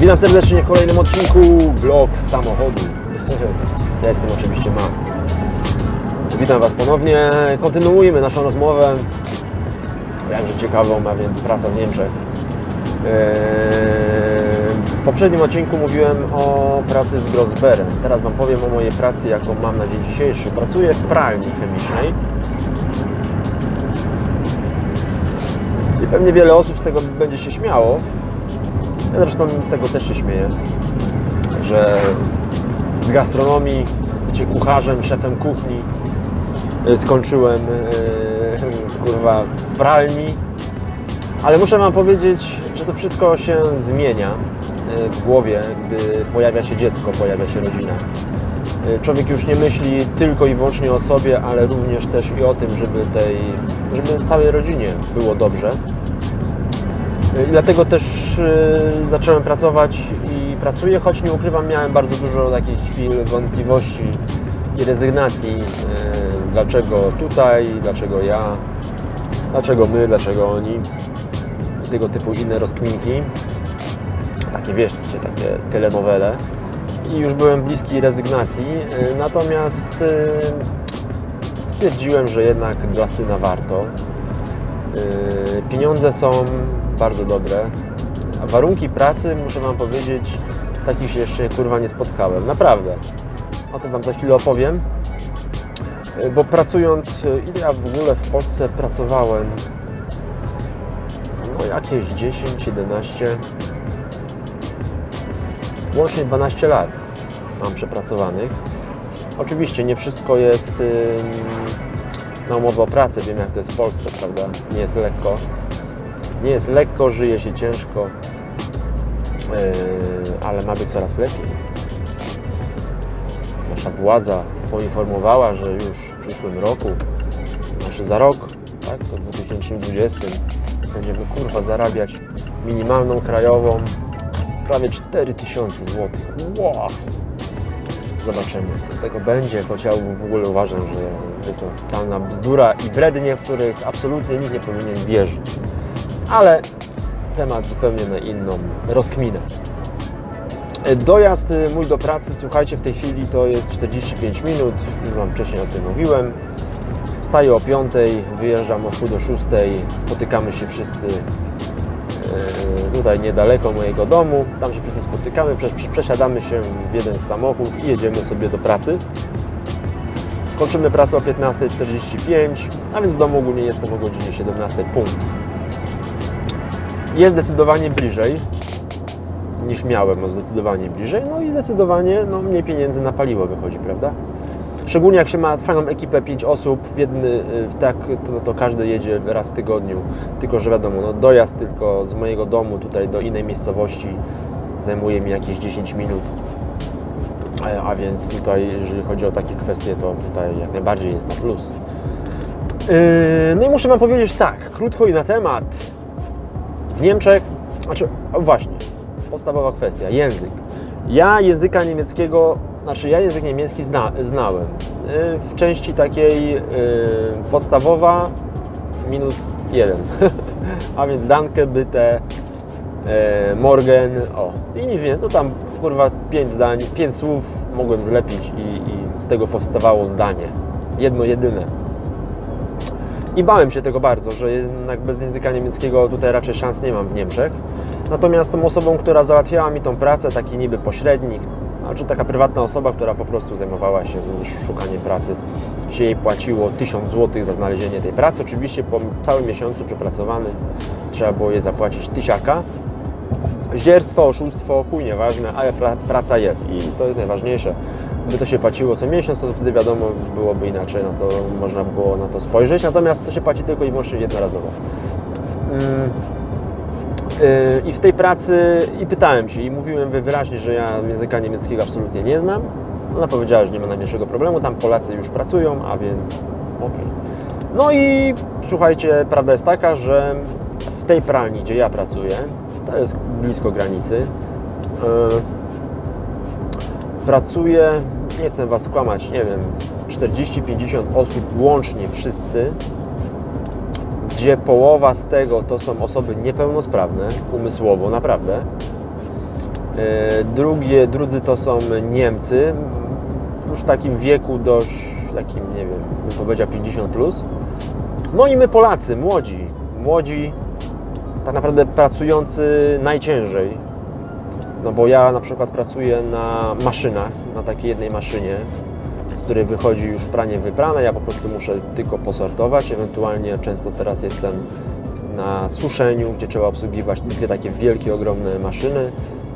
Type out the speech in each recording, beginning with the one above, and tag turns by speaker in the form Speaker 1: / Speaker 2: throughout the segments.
Speaker 1: Witam serdecznie w kolejnym odcinku vlog z samochodu. Ja jestem oczywiście Max. Witam Was ponownie. Kontynuujemy naszą rozmowę, jakże ciekawą, a więc praca w Niemczech. W poprzednim odcinku mówiłem o pracy w Grossbeeren. Teraz Wam powiem o mojej pracy, jaką mam na dzień dzisiejszy. Pracuję w pralni chemicznej. I pewnie wiele osób z tego będzie się śmiało. Ja zresztą z tego też się śmieję, że z gastronomii, bycie kucharzem, szefem kuchni skończyłem kurwa w pralni. Ale muszę Wam powiedzieć, że to wszystko się zmienia w głowie, gdy pojawia się dziecko, pojawia się rodzina. Człowiek już nie myśli tylko i wyłącznie o sobie, ale również też i o tym, żeby całej rodzinie było dobrze. I dlatego też zacząłem pracować i pracuję, choć nie ukrywam, miałem bardzo dużo takich chwil wątpliwości i rezygnacji. Dlaczego tutaj, dlaczego ja, dlaczego my, dlaczego oni. I tego typu inne rozkminki. Takie, wiecie, takie telenowele. I już byłem bliski rezygnacji. Natomiast stwierdziłem, że jednak dla syna warto. Pieniądze są bardzo dobre, a warunki pracy, muszę Wam powiedzieć, takich się jeszcze kurwa nie spotkałem, naprawdę. O tym Wam za chwilę opowiem, bo pracując, ile ja w ogóle w Polsce pracowałem, no jakieś 10, 11, łącznie 12 lat mam przepracowanych. Oczywiście nie wszystko jest na umowę o pracę, wiem jak to jest w Polsce, prawda? Nie jest lekko. Nie jest lekko, żyje się ciężko, ale ma być coraz lepiej. Nasza władza poinformowała, że już w przyszłym roku, znaczy za rok, tak, to w 2020 będziemy kurwa zarabiać minimalną krajową prawie 4000 zł. Wow! Zobaczymy, co z tego będzie, choć ja w ogóle uważam, że to jest totalna bzdura i brednie, w których absolutnie nikt nie powinien wierzyć. Ale temat zupełnie na inną rozkminę. Dojazd mój do pracy, słuchajcie, w tej chwili to jest 45 minut, już Wam wcześniej o tym mówiłem. Wstaję o 5, wyjeżdżam o pół do 6, spotykamy się wszyscy tutaj niedaleko mojego domu, tam się wszyscy spotykamy, przesiadamy się w jeden samochód i jedziemy sobie do pracy. Kończymy pracę o 15:45, a więc w domu ogólnie jestem o godzinie 17 punkt. Jest zdecydowanie bliżej niż miałem, no zdecydowanie bliżej, no i zdecydowanie mniej pieniędzy na paliwo wychodzi, prawda? Szczególnie jak się ma fajną ekipę, 5 osób, tak, to każdy jedzie raz w tygodniu, tylko że wiadomo, no dojazd tylko z mojego domu tutaj do innej miejscowości zajmuje mi jakieś 10 minut, a więc tutaj, jeżeli chodzi o takie kwestie, to tutaj jak najbardziej jest na plus. No i muszę Wam powiedzieć tak, krótko i na temat. W Niemczech, właśnie, podstawowa kwestia, język. Ja języka niemieckiego, ja język niemiecki znałem. W części takiej podstawowa -1. A więc danke, bitte, morgen, i nie wiem, to tam kurwa 5 zdań, 5 słów mogłem zlepić i z tego powstawało zdanie. Jedno, jedyne. I bałem się tego bardzo, że jednak bez języka niemieckiego tutaj raczej szans nie mam w Niemczech. Natomiast tą osobą, która załatwiała mi tą pracę, taki niby pośrednik, znaczy taka prywatna osoba, która po prostu zajmowała się szukaniem pracy, się jej płaciło 1000 zł za znalezienie tej pracy. Oczywiście po całym miesiącu przepracowany trzeba było jej zapłacić 1000. Zdzierstwo, oszustwo, chuj nieważne, ale praca jest i to jest najważniejsze. Gdyby to się płaciło co miesiąc, to wtedy wiadomo byłoby inaczej, no to można było na to spojrzeć, natomiast to się płaci tylko i wyłącznie jednorazowo. I w tej pracy pytałem się i mówiłem wyraźnie, że ja języka niemieckiego absolutnie nie znam. Ona powiedziała, że nie ma najmniejszego problemu, tam Polacy już pracują, a więc okej. No i słuchajcie, prawda jest taka, że w tej pralni, gdzie ja pracuję, to jest blisko granicy, pracuje, nie chcę Was skłamać, nie wiem, z 40-50 osób łącznie wszyscy, gdzie połowa z tego to są osoby niepełnosprawne umysłowo, naprawdę. Drudzy to są Niemcy, już w takim wieku dość, takim, nie wiem, bym powiedział 50 plus. No i my Polacy, młodzi, tak naprawdę pracujący najciężej. No bo ja na przykład pracuję na maszynach, na takiej jednej maszynie, z której wychodzi już pranie wyprane, ja po prostu muszę tylko posortować, ewentualnie często teraz jestem na suszeniu, gdzie trzeba obsługiwać dwie takie wielkie, ogromne maszyny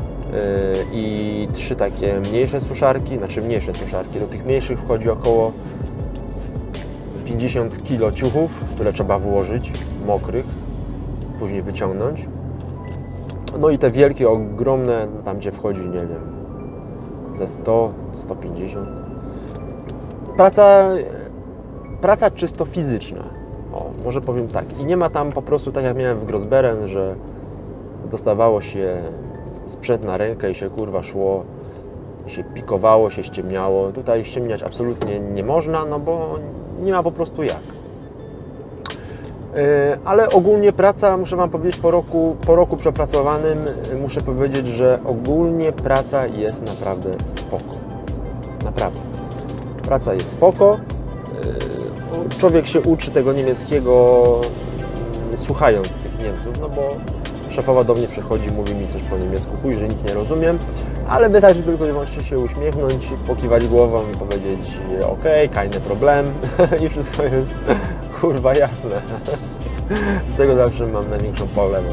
Speaker 1: i 3 takie mniejsze suszarki, do tych mniejszych wchodzi około 50 kg ciuchów, które trzeba włożyć, mokrych, później wyciągnąć. No i te wielkie, ogromne, tam gdzie wchodzi, nie wiem, ze 100, 150. Praca czysto fizyczna, może powiem tak. I nie ma tam po prostu, tak jak miałem w Grossberen, że dostawało się sprzęt na rękę i się kurwa szło, się pikowało, się ściemniało. Tutaj ściemniać absolutnie nie można, no bo nie ma po prostu jak. Ale ogólnie praca, muszę Wam powiedzieć, po roku przepracowanym, muszę powiedzieć, że ogólnie praca jest naprawdę spoko. Naprawdę. Praca jest spoko. Człowiek się uczy tego niemieckiego słuchając tych Niemców, no bo szefowa do mnie przychodzi, mówi mi coś po niemiecku, chuj, że nic nie rozumiem, ale wystarczy tylko i wyłącznie się uśmiechnąć, pokiwać głową i powiedzieć okej, keine problem i wszystko jest kurwa jasne. Z tego zawsze mam największą polewę.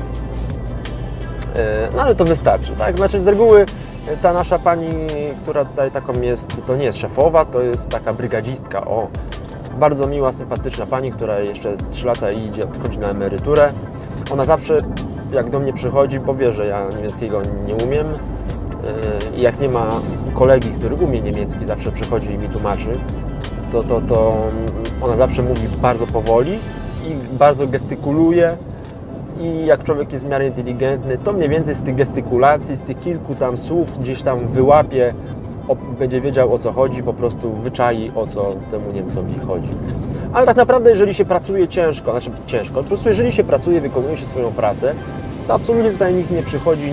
Speaker 1: No ale to wystarczy, tak? Znaczy z reguły ta nasza pani, która tutaj taką jest, to nie jest szefowa, to jest taka brygadzistka, bardzo miła, sympatyczna pani, która jeszcze z 3 lata odchodzi na emeryturę. Ona zawsze, jak do mnie przychodzi, bo wie, że ja niemieckiego nie umiem i jak nie ma kolegi, który umie niemiecki, zawsze przychodzi i mi tłumaczy, to ona zawsze mówi bardzo powoli i bardzo gestykuluje i jak człowiek jest w miarę inteligentny, to mniej więcej z tych gestykulacji, z tych kilku tam słów gdzieś tam wyłapie, będzie wiedział, o co chodzi, po prostu wyczai, o co temu Niemcowi chodzi. Ale tak naprawdę, jeżeli się pracuje ciężko, po prostu jeżeli się pracuje, wykonuje się swoją pracę, to absolutnie tutaj nikt nie przychodzi,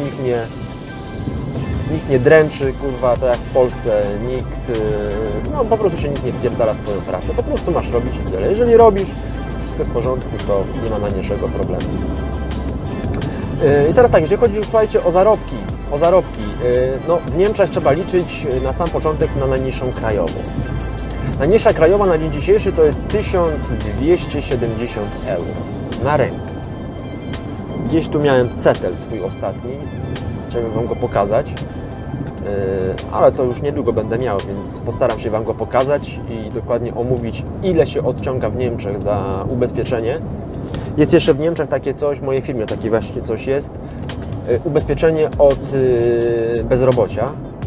Speaker 1: nikt nie dręczy, kurwa, tak jak w Polsce, no po prostu się nikt nie wpierdala w Twoją pracę, po prostu masz robić i tyle. Jeżeli robisz, wszystko w porządku, to nie ma najmniejszego problemu. I teraz tak, jeżeli chodzi, słuchajcie, o zarobki, no w Niemczech trzeba liczyć na sam początek na najniższą krajową. Najniższa krajowa na dzień dzisiejszy to jest 1270 euro na rękę. Gdzieś tu miałem cetel swój ostatni, chciałbym Wam go pokazać, ale to już niedługo będę miał, więc postaram się Wam go pokazać i dokładnie omówić, ile się odciąga w Niemczech za ubezpieczenie. Jest jeszcze w Niemczech takie coś, w mojej firmie takie właśnie coś jest, ubezpieczenie od bezrobocia.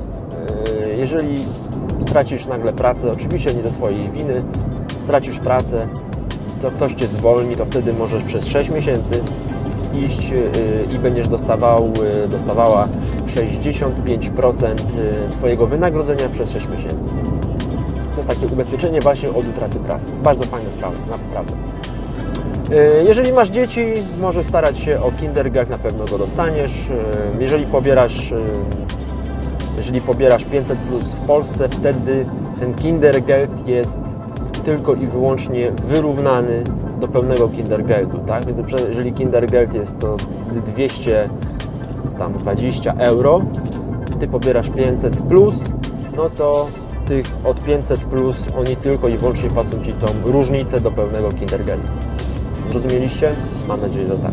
Speaker 1: Jeżeli stracisz nagle pracę, oczywiście nie ze swojej winy, stracisz pracę, to ktoś Cię zwolni, to wtedy możesz przez 6 miesięcy iść i będziesz dostawała 65% swojego wynagrodzenia przez 6 miesięcy. To jest takie ubezpieczenie właśnie od utraty pracy. Bardzo fajna sprawa, naprawdę. Jeżeli masz dzieci, możesz starać się o Kindergeld, na pewno go dostaniesz. Jeżeli pobierasz 500 plus w Polsce, wtedy ten Kindergeld jest tylko i wyłącznie wyrównany do pełnego Kindergeldu, tak? Więc jeżeli Kindergeld jest to 220 euro, Ty pobierasz 500 plus, no to tych od 500 plus oni tylko i wyłącznie płacą Ci tą różnicę do pełnego Kindergeldu. Zrozumieliście? Mam nadzieję, że tak.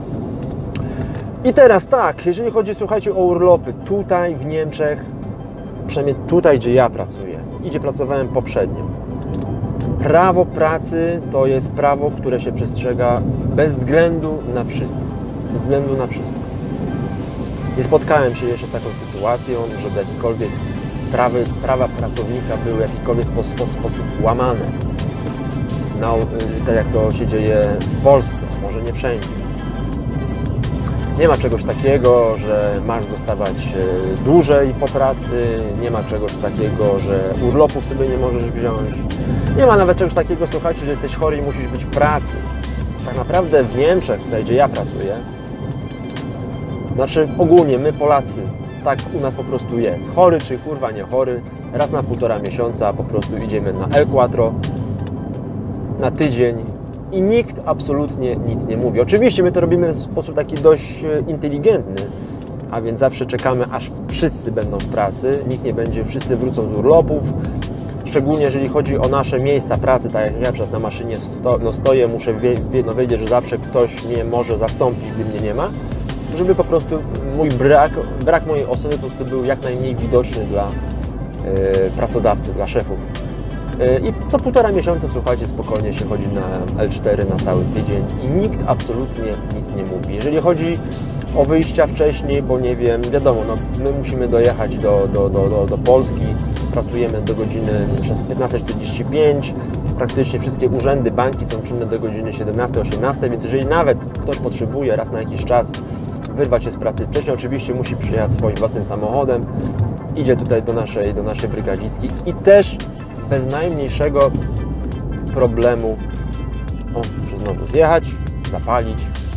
Speaker 1: I teraz tak, jeżeli chodzi, słuchajcie, o urlopy, tutaj w Niemczech, przynajmniej tutaj, gdzie ja pracuję i gdzie pracowałem poprzednio, prawo pracy to jest prawo, które się przestrzega bez względu na wszystko. Bez względu na wszystko. Nie spotkałem się jeszcze z taką sytuacją, żeby jakiekolwiek prawa pracownika były w jakikolwiek sposób łamane. No, tak jak to się dzieje w Polsce, może nie wszędzie. Nie ma czegoś takiego, że masz zostawać dłużej po pracy, nie ma czegoś takiego, że urlopów sobie nie możesz wziąć. Nie ma nawet czegoś takiego, słuchajcie, że jesteś chory i musisz być w pracy. Tak naprawdę w Niemczech, tutaj gdzie ja pracuję, znaczy ogólnie my Polacy, tak u nas po prostu jest. Chory czy kurwa nie chory, raz na 1,5 miesiąca po prostu idziemy na El Quattro na tydzień i nikt absolutnie nic nie mówi. Oczywiście my to robimy w sposób taki dość inteligentny, a więc zawsze czekamy, aż wszyscy będą w pracy, nikt nie będzie, wszyscy wrócą z urlopów. Szczególnie jeżeli chodzi o nasze miejsca pracy, tak jak ja na przykład na maszynie stoję, muszę wiedzieć, że zawsze ktoś mnie może zastąpić, gdy mnie nie ma, żeby po prostu mój brak mojej osoby po prostu był jak najmniej widoczny dla pracodawcy, dla szefów. I co 1,5 miesiąca, słuchajcie, spokojnie się chodzi na L4 na cały tydzień i nikt absolutnie nic nie mówi. Jeżeli chodzi o wyjścia wcześniej, bo nie wiem, wiadomo, no, my musimy dojechać do Polski, pracujemy do godziny 15:45, praktycznie wszystkie urzędy, banki są czynne do godziny 17-18, więc jeżeli nawet ktoś potrzebuje raz na jakiś czas wyrwać się z pracy wcześniej, oczywiście musi przyjechać swoim własnym samochodem, idzie tutaj do naszej brygadzistki i też bez najmniejszego problemu, muszę znowu zjechać, zapalić,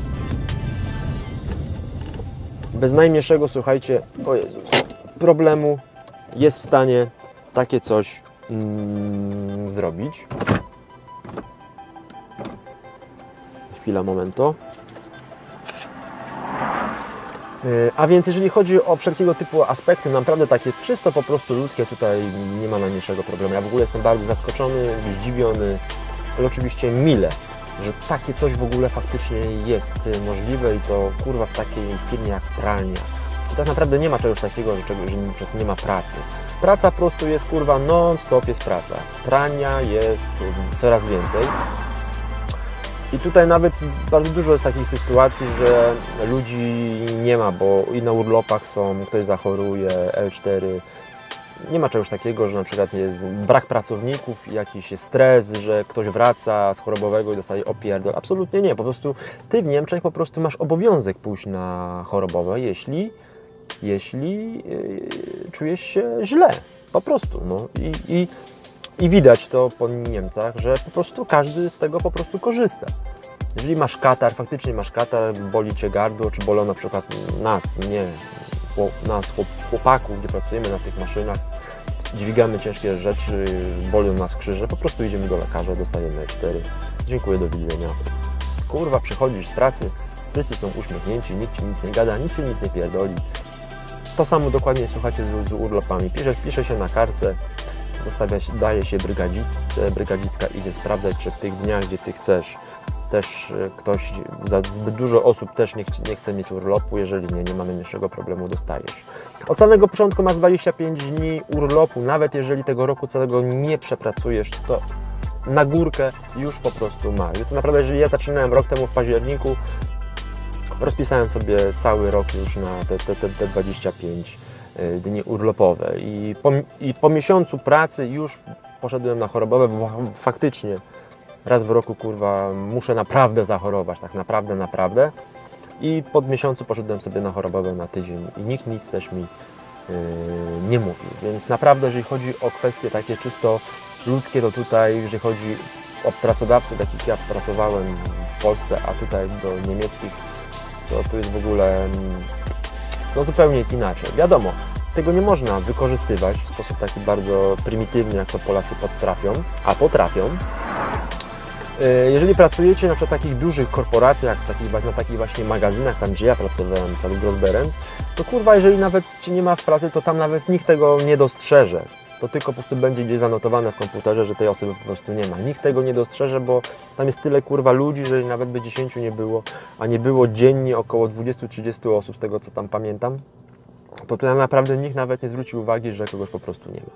Speaker 1: bez najmniejszego, słuchajcie, o Jezus, problemu jest w stanie takie coś zrobić. Chwila, momento. A więc jeżeli chodzi o wszelkiego typu aspekty, naprawdę takie czysto po prostu ludzkie, tutaj nie ma najmniejszego problemu. Ja w ogóle jestem bardzo zaskoczony, zdziwiony, ale oczywiście mile, że takie coś w ogóle faktycznie jest możliwe i to kurwa w takiej firmie jak pralnia. I tak naprawdę nie ma czegoś takiego, że nie ma pracy. Praca po prostu jest kurwa non-stop jest praca. Prania jest coraz więcej. I tutaj nawet bardzo dużo jest takich sytuacji, że ludzi nie ma, bo i na urlopach są, ktoś zachoruje, L4. Nie ma czegoś takiego, że na przykład jest brak pracowników, jakiś stres, że ktoś wraca z chorobowego i dostaje opierdol. Absolutnie nie. Po prostu ty w Niemczech po prostu masz obowiązek pójść na chorobowe, jeśli czujesz się źle. Po prostu. No. I widać to po Niemcach, że po prostu każdy z tego po prostu korzysta. Jeżeli masz katar, faktycznie masz katar, boli cię gardło, czy bolą na przykład nas, chłopaków, gdzie pracujemy na tych maszynach, dźwigamy ciężkie rzeczy, bolą nas krzyże, po prostu idziemy do lekarza, dostajemy 4. Dziękuję, do widzenia. Kurwa, przychodzisz z pracy, wszyscy są uśmiechnięci, nikt ci nic nie gada, nikt ci nic nie pierdoli. To samo dokładnie, słuchajcie, z urlopami. Pisze się na kartce, daje się brygadzistce, brygadzistka idzie sprawdzać, czy w tych dniach, gdzie ty chcesz, też ktoś, za zbyt dużo osób też nie chce mieć urlopu, jeżeli nie ma najmniejszego problemu, dostajesz. Od samego początku masz 25 dni urlopu, nawet jeżeli tego roku całego nie przepracujesz, to na górkę już po prostu masz. Więc to naprawdę, jeżeli ja zaczynałem rok temu w październiku, rozpisałem sobie cały rok już na te 25 dni urlopowe i po miesiącu pracy już poszedłem na chorobowe, bo faktycznie raz w roku, kurwa, muszę naprawdę zachorować, tak naprawdę. I po miesiącu poszedłem sobie na chorobowe na tydzień i nikt nic też mi nie mówił. Więc naprawdę, jeżeli chodzi o kwestie takie czysto ludzkie, to tutaj, jeżeli chodzi o pracodawców, takich jak ja pracowałem w Polsce, a tutaj do niemieckich, to tu jest w ogóle zupełnie jest inaczej. Wiadomo, tego nie można wykorzystywać w sposób taki bardzo prymitywny, jak to Polacy potrafią. Jeżeli pracujecie na przykład w takich dużych korporacjach, na takich właśnie magazynach, tam gdzie ja pracowałem, tam Grossberen, to kurwa, jeżeli nawet Cię nie ma w pracy, to tam nawet nikt tego nie dostrzeże. To tylko po prostu będzie gdzieś zanotowane w komputerze, że tej osoby po prostu nie ma. Nikt tego nie dostrzeże, bo tam jest tyle kurwa ludzi, że nawet by 10 nie było, a nie było dziennie około 20-30 osób, z tego co tam pamiętam, to tutaj naprawdę nikt nawet nie zwróci uwagi, że kogoś po prostu nie ma.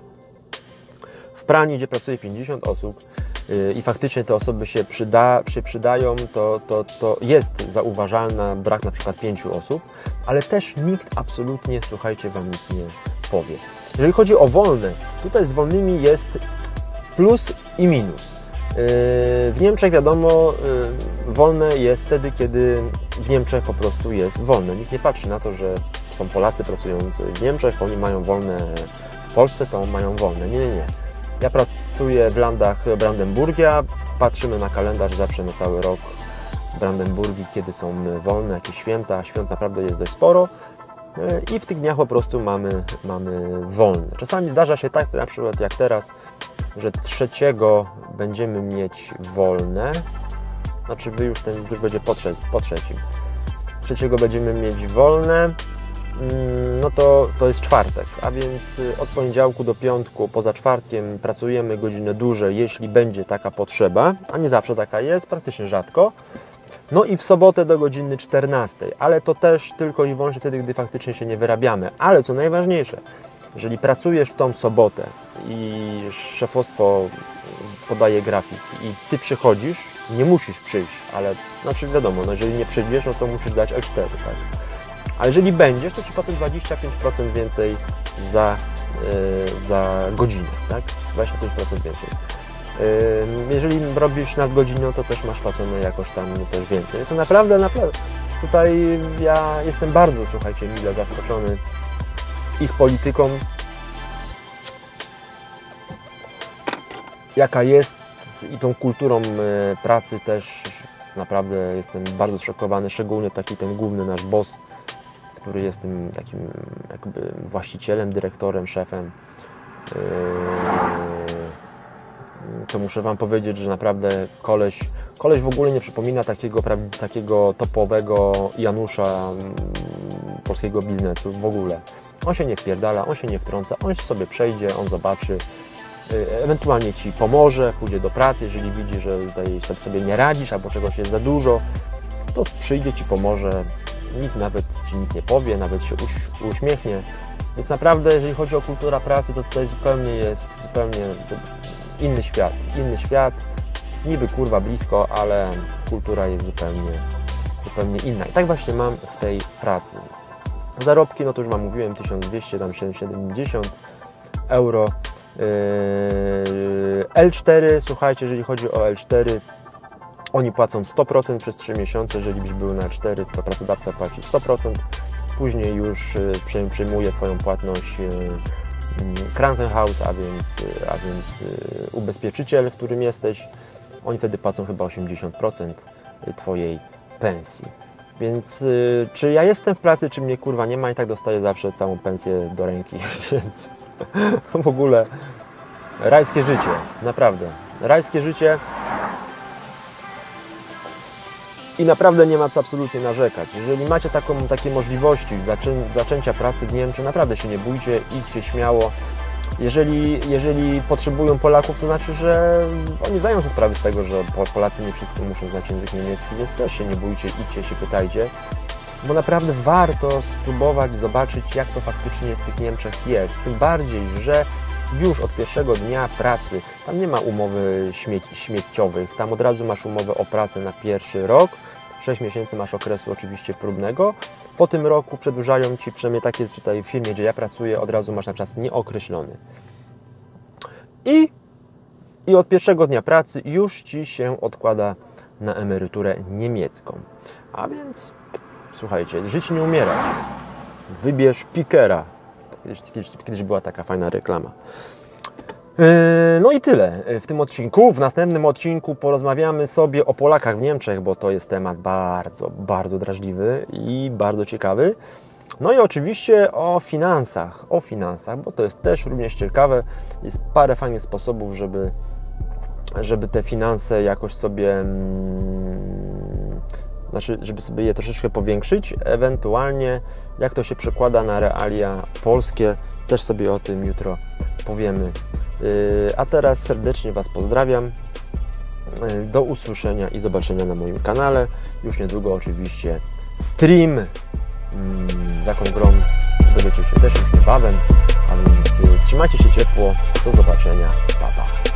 Speaker 1: W pralni, gdzie pracuje 50 osób i faktycznie te osoby się przydają, to jest zauważalny brak na przykład 5 osób, ale też nikt absolutnie, słuchajcie, Wam nic nie powie. Jeżeli chodzi o wolne, tutaj z wolnymi jest plus i minus. W Niemczech wiadomo, wolne jest wtedy, kiedy w Niemczech po prostu jest wolne. Nikt nie patrzy na to, że są Polacy pracujący w Niemczech, oni mają wolne w Polsce, to mają wolne. Nie. Ja pracuję w landach Brandenburgia, patrzymy na kalendarz zawsze na cały rok Brandenburgii, kiedy są wolne, jakieś święta. Świąt naprawdę jest dość sporo. i w tych dniach po prostu mamy wolne. Czasami zdarza się tak, na przykład jak teraz, że 3 będziemy mieć wolne, znaczy wy już będzie po trzecim. 3 będziemy mieć wolne, no to jest czwartek, a więc od poniedziałku do piątku, poza czwartkiem pracujemy godzinę dłużej, jeśli będzie taka potrzeba, a nie zawsze taka jest, praktycznie rzadko. No i w sobotę do godziny 14, ale to też tylko i wyłącznie wtedy, gdy faktycznie się nie wyrabiamy. Ale co najważniejsze, jeżeli pracujesz w tą sobotę i szefostwo podaje grafik i Ty przychodzisz, nie musisz przyjść, ale znaczy wiadomo, no jeżeli nie przyjdziesz, no to musisz dać L4, tak? A jeżeli będziesz, to Ci płacę 25% więcej za godzinę, tak? 25% więcej. Jeżeli robisz nadgodzinę, to też masz płacone jakoś tam też więcej. Jest to naprawdę tutaj ja jestem bardzo, słuchajcie, mile zaskoczony ich polityką, jaka jest, i tą kulturą pracy też. Naprawdę jestem bardzo zszokowany, szczególnie taki ten główny nasz boss, który jest tym takim jakby właścicielem, dyrektorem, szefem. To muszę Wam powiedzieć, że naprawdę koleś w ogóle nie przypomina takiego topowego Janusza polskiego biznesu w ogóle. On się nie wpierdala, on się nie wtrąca, on sobie przejdzie, on zobaczy, ewentualnie Ci pomoże, pójdzie do pracy, jeżeli widzi, że tutaj sobie nie radzisz albo czegoś jest za dużo, to przyjdzie Ci, pomoże, nawet Ci nic nie powie, nawet się uśmiechnie. Więc naprawdę, jeżeli chodzi o kulturę pracy, to tutaj jest zupełnie inny świat, niby kurwa blisko, ale kultura jest zupełnie inna. I tak właśnie mam w tej pracy. Zarobki, no to już mówiłem, 1200, tam 770 euro. L4, słuchajcie, jeżeli chodzi o L4, oni płacą 100% przez 3 miesiące, jeżeli byś był na L4, to pracodawca płaci 100%, później już przejmuje Twoją płatność Krankenhaus, a więc ubezpieczyciel, którym jesteś, oni wtedy płacą chyba 80% Twojej pensji. Więc czy ja jestem w pracy, czy mnie kurwa nie ma, i tak dostaję zawsze całą pensję do ręki, więc w ogóle rajskie życie, naprawdę, rajskie życie i naprawdę nie ma co absolutnie narzekać. Jeżeli macie takie możliwości zaczęcia pracy w Niemczech, naprawdę się nie bójcie, idźcie śmiało. Jeżeli potrzebują Polaków, to znaczy, że oni zdają sobie sprawę z tego, że Polacy nie wszyscy muszą znać język niemiecki, więc też się nie bójcie, idźcie, się pytajcie, bo naprawdę warto spróbować zobaczyć, jak to faktycznie w tych Niemczech jest. Tym bardziej, że już od pierwszego dnia pracy, tam nie ma umowy śmieciowych, tam od razu masz umowę o pracę na pierwszy rok, 6 miesięcy masz okresu oczywiście próbnego, po tym roku przedłużają Ci, przynajmniej tak jest tutaj w firmie, gdzie ja pracuję, od razu masz na czas nieokreślony. I od pierwszego dnia pracy już Ci się odkłada na emeryturę niemiecką. A więc, słuchajcie, żyć nie umierać. Wybierz Pikera. Kiedyś była taka fajna reklama. No i tyle w tym odcinku. W następnym odcinku porozmawiamy sobie o Polakach w Niemczech, bo to jest temat bardzo, bardzo drażliwy i bardzo ciekawy. No i oczywiście o finansach, bo to jest też również ciekawe. Jest parę fajnych sposobów, żeby te finanse jakoś sobie, żeby sobie je troszeczkę powiększyć, ewentualnie jak to się przekłada na realia polskie, też sobie o tym jutro powiemy. A teraz serdecznie Was pozdrawiam, do usłyszenia i zobaczenia na moim kanale, już niedługo oczywiście stream Zakon Grom, dowiecie się też już niebawem, a więc trzymajcie się ciepło, do zobaczenia, pa pa.